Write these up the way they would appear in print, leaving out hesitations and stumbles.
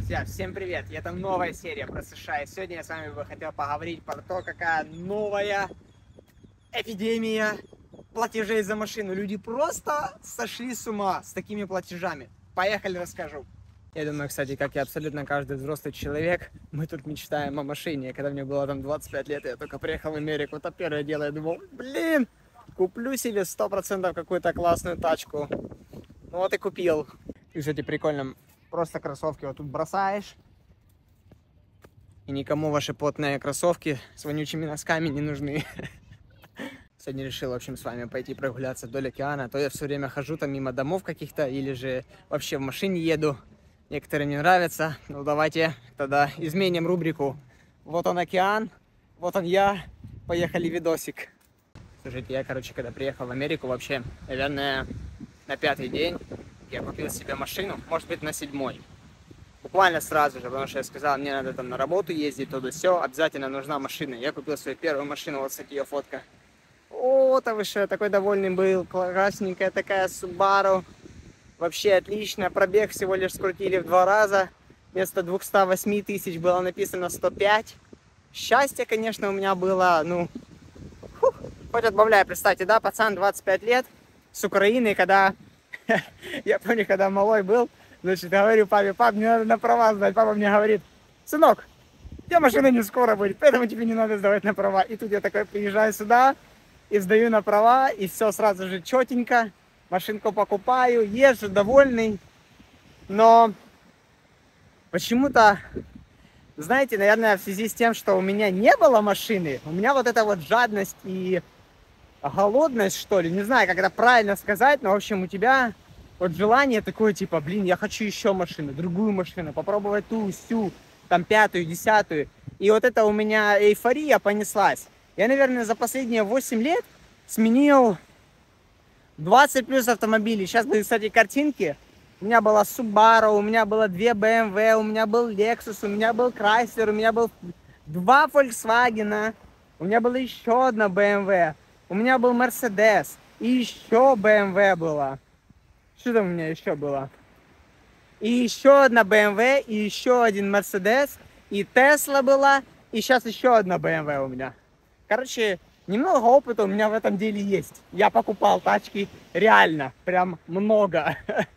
Друзья, всем привет! И это новая серия про США. И сегодня я с вами бы хотел поговорить про то, какая новая эпидемия платежей за машину. Люди просто сошли с ума с такими платежами. Поехали, расскажу. Я думаю, кстати, как и абсолютно каждый взрослый человек, мы тут мечтаем о машине. Когда мне было там 25 лет, я только приехал в Америку, то первое дело, я думал, блин, куплю себе 100% какую-то классную тачку. Ну вот и купил. И, кстати, прикольно. Просто кроссовки вот тут бросаешь, и никому ваши потные кроссовки с вонючими носками не нужны. Сегодня решил, в общем, с вами пойти прогуляться вдоль океана. А то я все время хожу там мимо домов каких-то, или же вообще в машине еду. Некоторые мне нравятся. Ну, давайте тогда изменим рубрику. Вот он океан, вот он я. Поехали, видосик. Слушайте, я, короче, когда приехал в Америку, вообще, наверное, на 5-й день я купил себе машину, может быть, на 7-й. Буквально сразу же, потому что я сказал, мне надо там на работу ездить, туда все, обязательно нужна машина. Я купил свою первую машину, вот, кстати, ее фотка. О, там выше, я такой довольный был, классненькая такая Subaru. Вообще отлично, пробег всего лишь скрутили в 2 раза. Вместо 208 тысяч было написано 105. Счастье, конечно, у меня было, ну, хоть отбавляй, представьте, да, пацан 25 лет, с Украины, когда... Я помню, когда малой был, значит, говорю папе, пап, мне надо на права сдать. Папа мне говорит, сынок, у тебя машина не скоро будет, поэтому тебе не надо сдавать на права. И тут я такой приезжаю сюда и сдаю на права, и все сразу же четенько. Машинку покупаю, езжу, довольный. Но почему-то, знаете, наверное, в связи с тем, что у меня не было машины, у меня вот эта вот жадность и голодность, что ли, не знаю, как это правильно сказать, но, в общем, у тебя вот желание такое, типа, блин, я хочу еще машину, другую машину, попробовать ту, сю, там, 5-ю, 10-ю. И вот это у меня эйфория понеслась. Я, наверное, за последние 8 лет сменил 20 плюс автомобилей. Сейчас были, кстати, картинки. У меня была Subaru, у меня было 2 BMW, у меня был Lexus, у меня был Chrysler, у меня был 2 Volkswagen, у меня была еще одна BMW. У меня был Mercedes, и еще BMW была. Что там у меня еще было? И еще одна BMW, и еще один Mercedes, и Tesla была, и сейчас еще одна BMW у меня. Короче, немного опыта у меня в этом деле есть. Я покупал тачки реально, прям много.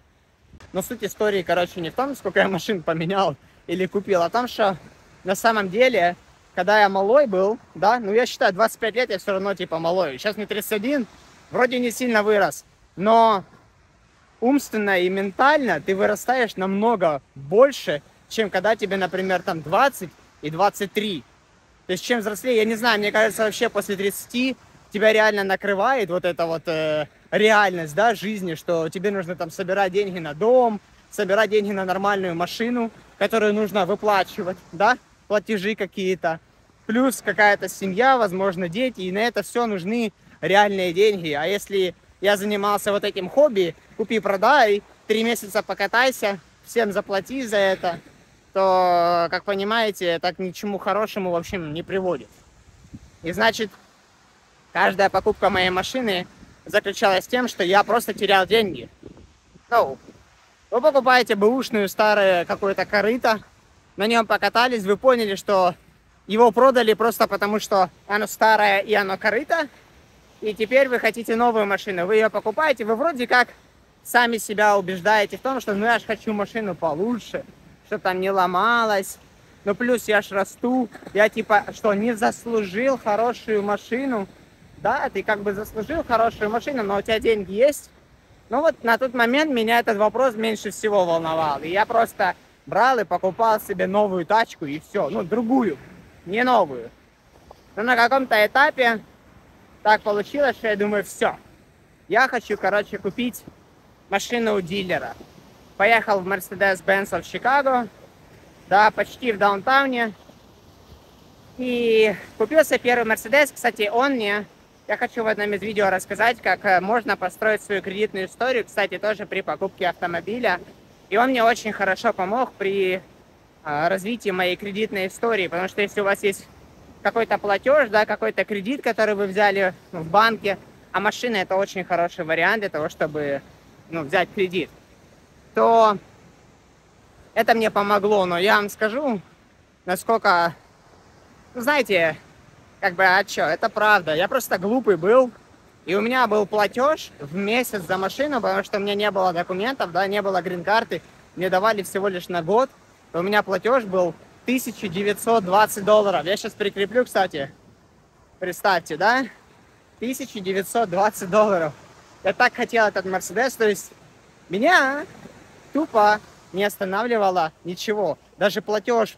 Но суть истории, короче, не в том, сколько я машин поменял или купил, а в том, что на самом деле... Когда я малой был, да, ну я считаю, 25 лет я все равно типа малой. Сейчас мне 31, вроде не сильно вырос, но умственно и ментально ты вырастаешь намного больше, чем когда тебе, например, там 20 и 23. То есть чем взрослее, я не знаю, мне кажется, вообще после 30 тебя реально накрывает вот эта вот реальность, да, жизни, что тебе нужно там собирать деньги на дом, собирать деньги на нормальную машину, которую нужно выплачивать, да, платежи какие-то, плюс какая-то семья, возможно, дети, и на это все нужны реальные деньги. А если я занимался вот этим хобби, купи-продай, 3 месяца покатайся, всем заплати за это, то, как понимаете, это к ничему хорошему, в общем, не приводит. И значит, каждая покупка моей машины заключалась в том, что я просто терял деньги. Ну, вы покупаете бэушную старое какое-то корыто, на нем покатались, вы поняли, что его продали просто потому, что оно старое и оно корыто, и теперь вы хотите новую машину, вы ее покупаете, вы вроде как сами себя убеждаете в том, что ну я ж хочу машину получше, чтобы там не ломалась, ну плюс я ж расту, я типа что, не заслужил хорошую машину, да, ты как бы заслужил хорошую машину, но у тебя деньги есть, ну вот на тот момент меня этот вопрос меньше всего волновал, и я просто... брал и покупал себе новую тачку и все. Ну, другую, не новую. Но на каком-то этапе так получилось, что я думаю, все. Я хочу, короче, купить машину у дилера. Поехал в Mercedes-Benz в Чикаго. Да, почти в даунтауне. И купил себе первый Mercedes. Кстати, он мне... Я хочу в одном из видео рассказать, как можно построить свою кредитную историю. Кстати, тоже при покупке автомобиля. И он мне очень хорошо помог при развитии моей кредитной истории, потому что если у вас есть какой-то платеж, да, какой-то кредит, который вы взяли в банке, а машина это очень хороший вариант для того, чтобы взять кредит, то Это мне помогло, но я вам скажу, насколько, ну, знаете, как бы, а чё, это правда. Я просто глупый был, и у меня был платеж в месяц за машину, потому что у меня не было документов, да, не было грин-карты, мне давали всего лишь на год. И у меня платеж был $1920. Я сейчас прикреплю, кстати, представьте, да, $1920. Я так хотел этот Мерседес, то есть меня тупо не останавливало ничего. Даже платеж в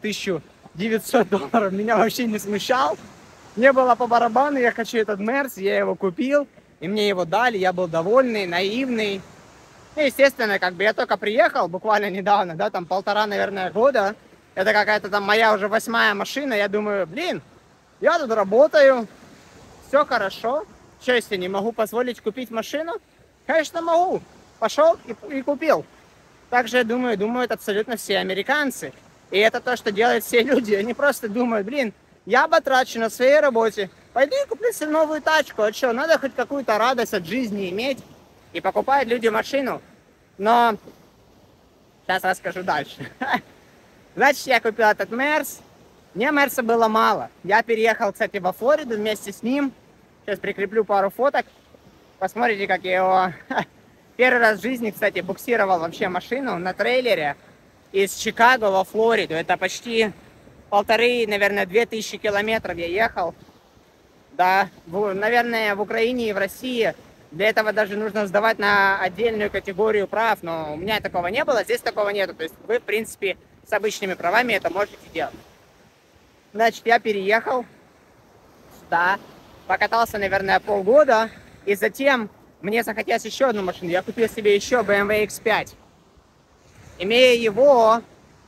$1900 меня вообще не смущал. Мне было по барабану, я хочу этот Мерс, я его купил, и мне его дали, я был довольный, наивный. Ну, естественно, как бы я только приехал буквально недавно, да, там 1,5, наверное, года. Это какая-то там моя уже 8-я машина, я думаю, блин, я тут работаю, все хорошо. Что, если не могу позволить купить машину? Конечно, могу. Пошел и купил. Также, я думаю, думают абсолютно все американцы. И это то, что делают все люди. Они просто думают, блин, я потрачу на своей работе. Пойду и куплю себе новую тачку. А что, надо хоть какую-то радость от жизни иметь. И покупают люди машину. Но сейчас расскажу дальше. Значит, я купил этот Мерс. Мне Мерса было мало. Я переехал, кстати, во Флориду вместе с ним. Сейчас прикреплю пару фоток. Посмотрите, как я его первый раз в жизни, кстати, буксировал вообще машину на трейлере из Чикаго во Флориду. Это почти 1,5, наверное, 2000 километров я ехал. Да, наверное, в Украине и в России для этого даже нужно сдавать на отдельную категорию прав, но у меня такого не было, здесь такого нету. То есть вы, в принципе, с обычными правами это можете делать. Значит, я переехал сюда, покатался, наверное, полгода, и затем мне захотелось еще одну машину. Я купил себе еще BMW X5. Имея его,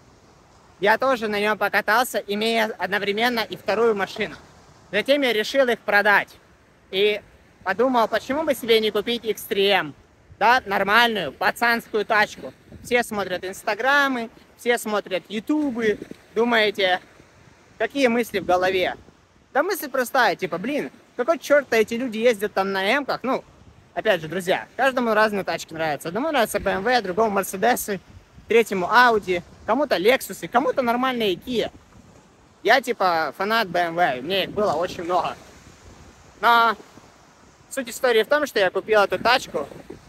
я тоже на нем покатался, имея одновременно и вторую машину. Затем я решил их продать. И подумал, почему бы себе не купить X3M, да, нормальную, пацанскую тачку. Все смотрят инстаграмы, все смотрят ютубы, думаете, какие мысли в голове? Да мысль простая, типа, блин, какой черт-то эти люди ездят там на М-ках? Ну, опять же, друзья, каждому разные тачки нравятся. Одному нравится BMW, другому Mercedes, третьему Audi, кому-то Lexus, кому-то нормальные Kia. Я, типа, фанат BMW, мне их было очень много. Но суть истории в том, что я купил эту тачку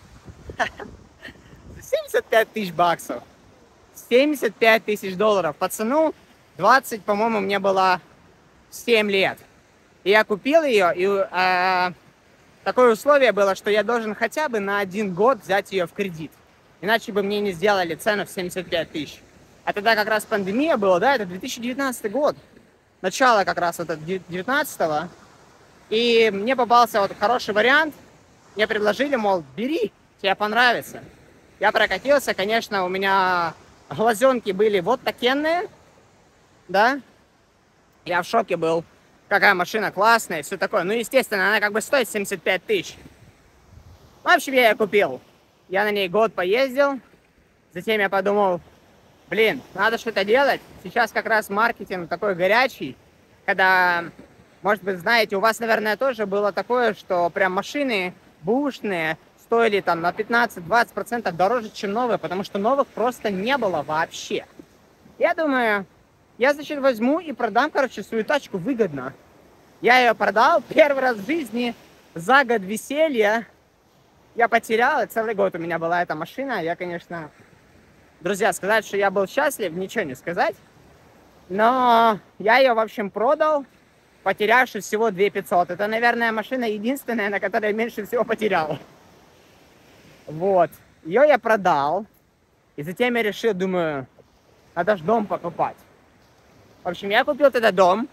за 75 тысяч баксов. 75 тысяч долларов. Пацану 20, по-моему, мне было 7 лет. И я купил ее, и такое условие было, что я должен хотя бы на 1 год взять ее в кредит. Иначе бы мне не сделали цену в 75 тысяч. А тогда как раз пандемия была, да, это 2019 год. Начало как раз вот 19-го. И мне попался вот хороший вариант. Мне предложили, мол, бери, тебе понравится. Я прокатился, конечно, у меня глазенки были вот такенные, да. Я в шоке был, какая машина классная и все такое. Ну, естественно, она как бы стоит 75 тысяч. В общем, я ее купил. Я на ней год поездил. Затем я подумал, блин, надо что-то делать. Сейчас как раз маркетинг такой горячий, когда, может быть, знаете, у вас, наверное, тоже было такое, что прям машины бушные стоили там на 15-20% дороже, чем новые, потому что новых просто не было вообще. Я думаю, я, значит, возьму и продам, короче, свою тачку выгодно. Я ее продал первый раз в жизни за год веселья. Я потерял, и целый год у меня была эта машина. Я, конечно, друзья, сказать, что я был счастлив, ничего не сказать. Но я ее, в общем, продал, потерявши всего 2500. Это, наверное, машина единственная, на которой я меньше всего потерял. Вот. Ее я продал. И затем я решил, думаю, надо же дом покупать. В общем, я купил тогда дом.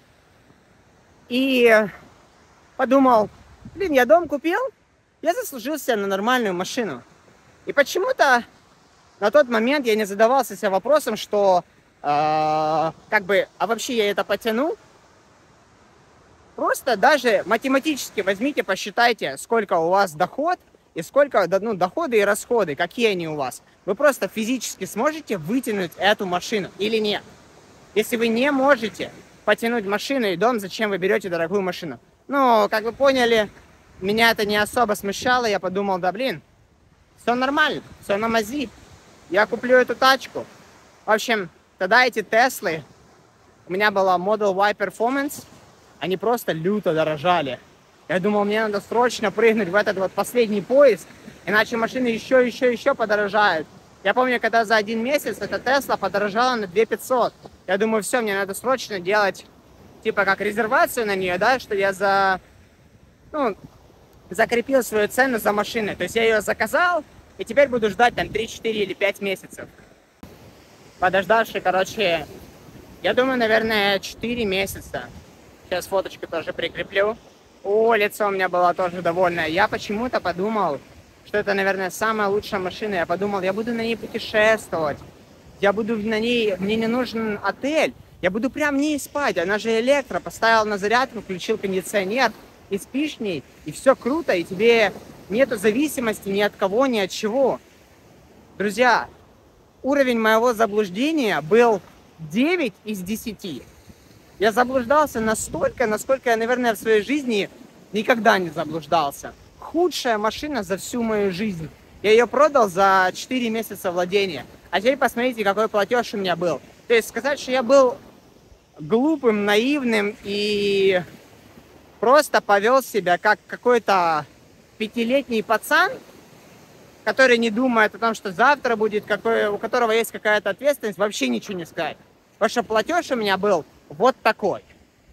И подумал, блин, я дом купил, я заслужил себе на нормальную машину. И почему-то на тот момент я не задавался себе вопросом, что как бы, а вообще я это потяну? Просто даже математически возьмите, посчитайте, сколько у вас доход и сколько, ну, доходы и расходы, какие они у вас. Вы просто физически сможете вытянуть эту машину или нет? Если вы не можете потянуть машину и дом, зачем вы берете дорогую машину? Ну, как вы поняли, меня это не особо смущало. Я подумал, да блин, все нормально, все на мази. Я куплю эту тачку. В общем, тогда эти Теслы, у меня была Model Y Performance, они просто люто дорожали. Я думал, мне надо срочно прыгнуть в этот вот последний поезд, иначе машины еще подорожают. Я помню, когда за 1 месяц эта Тесла подорожала на 2500. Я думаю, все, мне надо срочно делать, типа, как резервацию на нее, да, что я закрепил свою цену за машиной. То есть я ее заказал, и теперь буду ждать там 3, 4 или 5 месяцев. Подождавши, короче, я думаю, наверное, 4 месяца. Сейчас фоточку тоже прикреплю. О, лицо у меня было тоже довольное. Я почему-то подумал, что это, наверное, самая лучшая машина. Я подумал, я буду на ней путешествовать. Я буду на ней, мне не нужен отель. Я буду прям в ней спать. Она же электро. Поставил на зарядку, включил кондиционер. И спишь в ней. И все круто. И тебе нету зависимости ни от кого, ни от чего. Друзья, уровень моего заблуждения был 9 из 10. Я заблуждался настолько, насколько я, наверное, в своей жизни никогда не заблуждался. Худшая машина за всю мою жизнь. Я ее продал за 4 месяца владения. А теперь посмотрите, какой платеж у меня был. То есть сказать, что я был глупым, наивным и просто повел себя как какой-то 5-летний пацан, который не думает о том, что завтра будет, у которого есть какая-то ответственность, вообще ничего не сказать. Потому что платеж у меня был вот такой.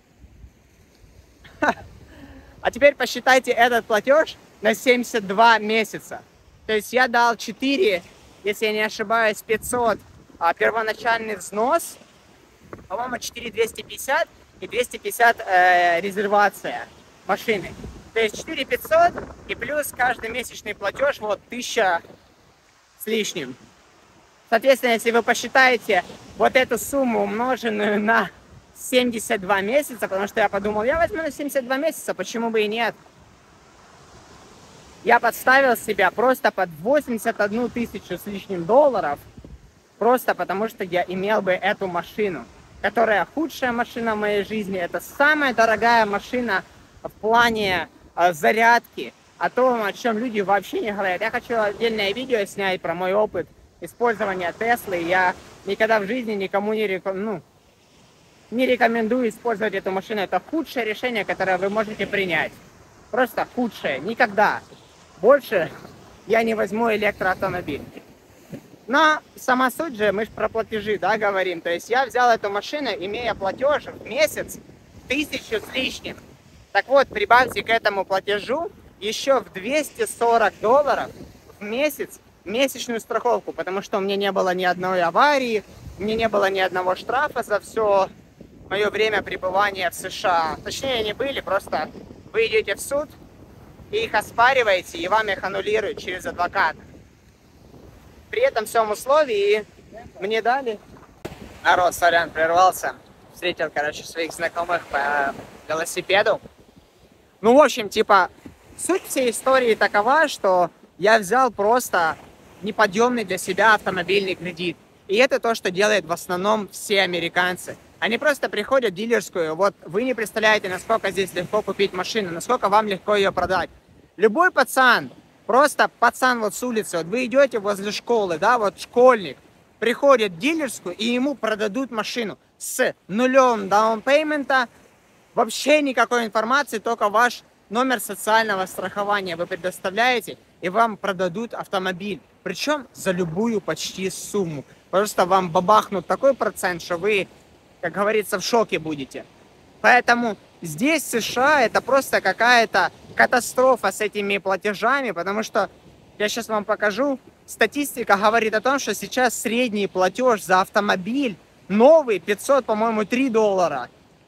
А теперь посчитайте этот платеж на 72 месяца. То есть я дал 4, если я не ошибаюсь, 500 первоначальный взнос, по-моему, 4250 и 250 резервация машины. То есть 4500 и плюс каждый месячный платеж вот 1000 с лишним. Соответственно, если вы посчитаете вот эту сумму, умноженную на 72 месяца, потому что я подумал, я возьму на 72 месяца, почему бы и нет. Я подставил себя просто под 81 тысячу с лишним долларов, просто потому что я имел бы эту машину, которая худшая машина в моей жизни. Это самая дорогая машина в плане зарядки, о том, о чем люди вообще не говорят. Я хочу отдельное видео снять про мой опыт использования Теслы. Я никогда в жизни никому не рекомендую использовать эту машину. Это худшее решение, которое вы можете принять. Просто худшее. Никогда больше я не возьму электроавтомобиль. Но сама суть же, мы же про платежи, да, говорим. То есть я взял эту машину, имея платеж в месяц 1000 с лишним. Так вот, прибавьте к этому платежу еще в $240 в месяц месячную страховку, потому что у меня не было ни одной аварии, у меня не было ни одного штрафа за все мое время пребывания в США. Точнее, они были, просто вы идете в суд и их оспариваете, и вам их аннулируют через адвоката. При этом всем условии мне дали... Народ, сорян, прервался. Встретил, короче, своих знакомых по велосипеду. Ну, в общем, типа, суть всей истории такова, что я взял просто неподъемный для себя автомобильный кредит. И это то, что делают в основном все американцы. Они просто приходят в дилерскую. Вот вы не представляете, насколько здесь легко купить машину, насколько вам легко ее продать. Любой пацан, просто пацан вот с улицы, вот вы идете возле школы, да, вот школьник, приходит в дилерскую, и ему продадут машину с нулем даунпеймента, вообще никакой информации, только ваш номер социального страхования вы предоставляете, и вам продадут автомобиль. Причем за любую почти сумму. Просто вам бабахнут такой процент, что вы, как говорится, в шоке будете. Поэтому здесь, в США, это просто какая-то катастрофа с этими платежами, потому что, я сейчас вам покажу, статистика говорит о том, что сейчас средний платеж за автомобиль новый 500, по-моему, $3.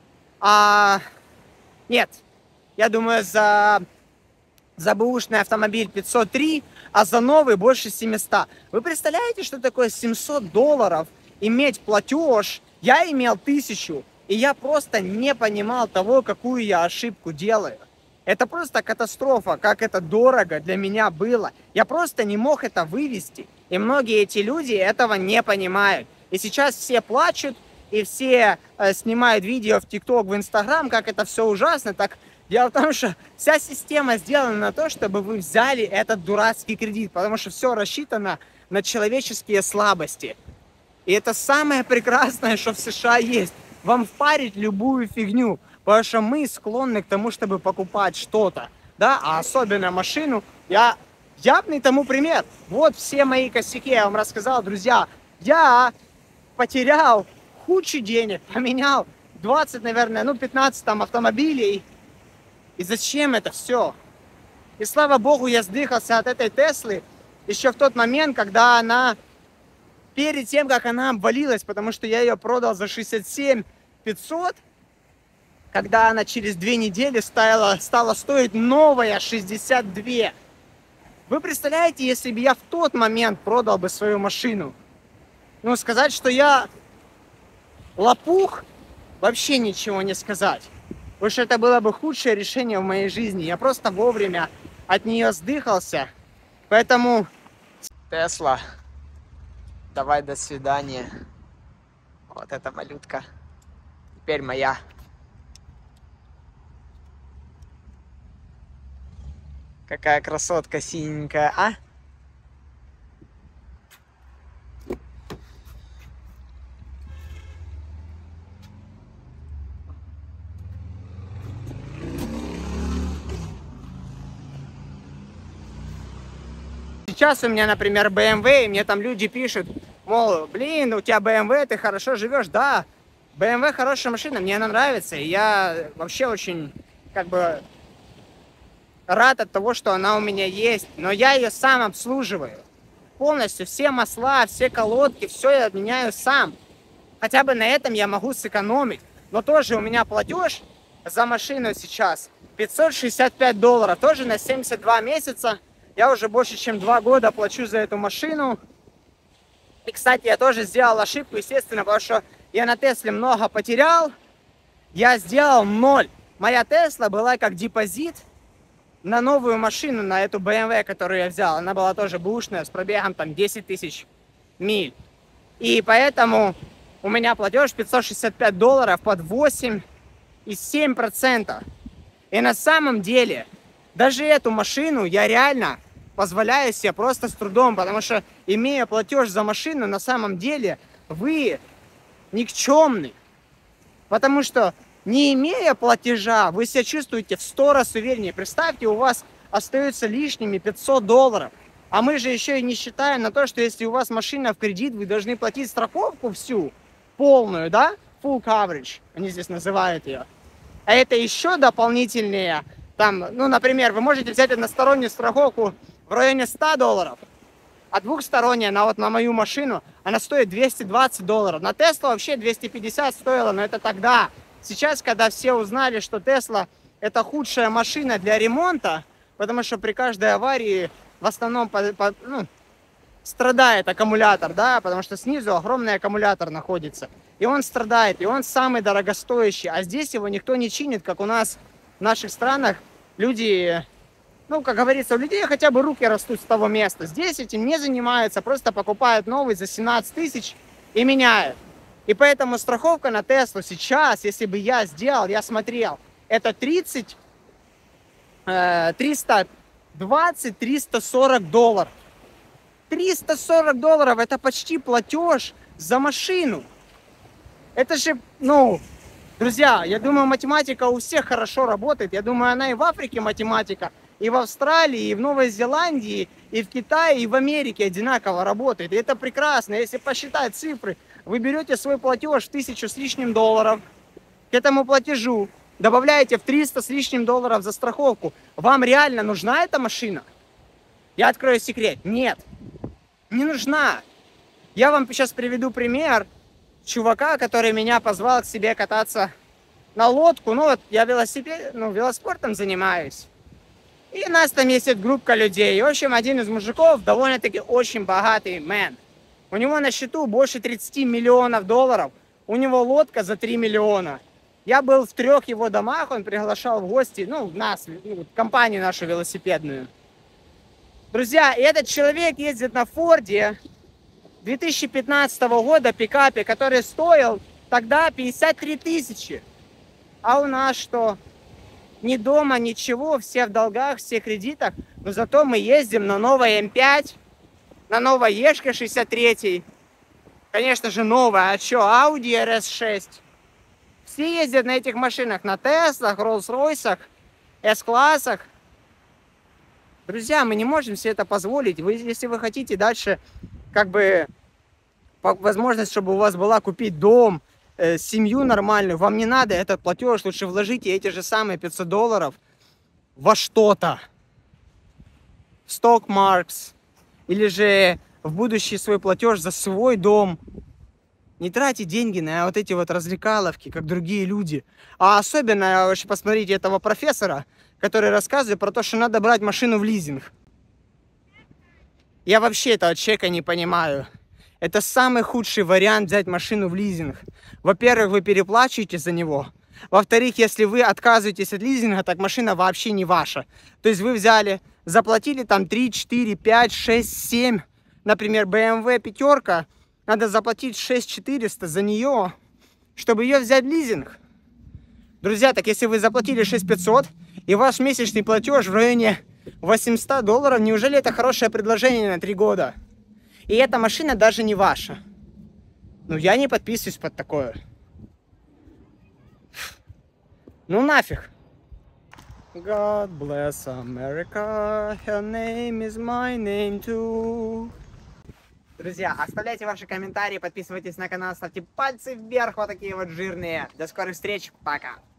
Нет, я думаю, за бэушный автомобиль 503, а за новый больше 700. Вы представляете, что такое $700 иметь платеж? Я имел 1000, и я просто не понимал того, какую я ошибку делаю. Это просто катастрофа, как это дорого для меня было. Я просто не мог это вывести. И многие эти люди этого не понимают. И сейчас все плачут, и все снимают видео в ТикТок, в Инстаграм, как это все ужасно. Так дело в том, что вся система сделана на то, чтобы вы взяли этот дурацкий кредит, потому что все рассчитано на человеческие слабости. И это самое прекрасное, что в США есть. Вам впарить любую фигню. Потому что мы склонны к тому, чтобы покупать что-то. Да, а особенно машину. Я явный тому пример. Вот все мои косяки, я вам рассказал, друзья. Я потерял кучу денег, поменял 20, наверное, 15 там автомобилей. И зачем это все? И слава богу, я сдыхался от этой Теслы еще в тот момент, когда она, перед тем, как она обвалилась, потому что я ее продал за 67 500, когда она через 2 недели стала стоить новая 62. Вы представляете, если бы я в тот момент продал бы свою машину? Ну, сказать, что я лопух, вообще ничего не сказать. Потому что это было бы худшее решение в моей жизни. Я просто вовремя от нее сдыхался. Поэтому... Тесла, давай до свидания. Вот эта малютка. Теперь моя. Какая красотка синенькая, а? Сейчас у меня, например, BMW, и мне там люди пишут, мол, блин, у тебя BMW, ты хорошо живешь. Да, BMW хорошая машина, мне она нравится, и я вообще очень, рад от того, что она у меня есть, но я ее сам обслуживаю. Полностью все масла, все колодки, все я меняю сам. Хотя бы на этом я могу сэкономить. Но тоже у меня платеж за машину сейчас $565, тоже на 72 месяца. Я уже больше чем 2 года плачу за эту машину. И, кстати, я тоже сделал ошибку, естественно, потому что я на Тесле много потерял. Я сделал 0. Моя Тесла была как депозит на новую машину, на эту BMW, которую я взял. Она была тоже бэушная, с пробегом там 10 тысяч миль. И поэтому у меня платеж $565 под 8,7%. И на самом деле, даже эту машину я реально позволяю себе просто с трудом, потому что, имея платеж за машину, на самом деле вы никчемны. Потому что, не имея платежа, вы себя чувствуете в 100 раз увереннее. Представьте, у вас остаются лишними $500. А мы же еще и не считаем на то, что если у вас машина в кредит, вы должны платить страховку всю, полную, да? Full coverage, они здесь называют ее. А это еще дополнительные, там, например, вы можете взять одностороннюю страховку в районе $100, а двухсторонняя, на мою машину, она стоит $220. На Tesla вообще 250 стоила, но это тогда. Сейчас, когда все узнали, что Tesla это худшая машина для ремонта, потому что при каждой аварии в основном страдает аккумулятор, да, потому что снизу огромный аккумулятор находится. И он страдает, и он самый дорогостоящий. А здесь его никто не чинит, как у нас в наших странах люди, как говорится, у людей хотя бы руки растут с того места. Здесь этим не занимаются, просто покупают новый за 17 тысяч и меняют. И поэтому страховка на Теслу сейчас, если бы я сделал, я смотрел, это $320-340. $340 это почти платеж за машину. Это же, друзья, я думаю, математика у всех хорошо работает. Я думаю, она и в Африке математика, и в Австралии, и в Новой Зеландии, и в Китае, и в Америке одинаково работает. И это прекрасно. Если посчитать цифры, вы берете свой платеж в 1000 с лишним долларов, к этому платежу добавляете в 300 с лишним долларов за страховку. Вам реально нужна эта машина? Я открою секрет. Нет, не нужна. Я вам сейчас приведу пример чувака, который меня позвал к себе кататься на лодку. Я велоспортом занимаюсь. И у нас там есть группа людей. И, в общем, один из мужиков довольно-таки очень богатый мэн. У него на счету больше 30 миллионов долларов. У него лодка за 3 миллиона. Я был в 3 его домах, он приглашал в гости, компанию нашу велосипедную. Друзья, и этот человек ездит на Форде 2015 года пикапе, который стоил тогда 53 тысячи. А у нас что? Ни дома, ничего, все в долгах, все в кредитах. Но зато мы ездим на новой М5, на новой Ешке 63. Конечно же, новая. А что, Audi RS6. Все ездят на этих машинах, на Теслах, Роллс-Ройсах, С-классах. Друзья, мы не можем себе это позволить. Вы, если вы хотите дальше, как бы, возможность, чтобы у вас была купить дом, семью нормальную, вам не надо этот платеж, лучше вложите эти же самые $500 во что-то. В Stockmarks. Или же в будущий свой платеж за свой дом. Не тратить деньги на вот эти вот развлекаловки, как другие люди. А особенно, вообще, посмотрите этого профессора, который рассказывает про то, что надо брать машину в лизинг. Я вообще этого человека не понимаю. Это самый худший вариант взять машину в лизинг. Во-первых, вы переплачиваете за него. Во-вторых, если вы отказываетесь от лизинга, так машина вообще не ваша. То есть вы взяли, заплатили там 3, 4, 5, 6, 7. Например, BMW пятерка. Надо заплатить 6400 за нее, чтобы ее взять в лизинг. Друзья, так если вы заплатили 6500 и ваш месячный платеж в районе $800, неужели это хорошее предложение на 3 года? И эта машина даже не ваша. Ну, я не подписываюсь под такое. Ну нафиг. God bless America, her name is my name too. Друзья, оставляйте ваши комментарии, подписывайтесь на канал, ставьте пальцы вверх, вот такие вот жирные. До скорых встреч, пока!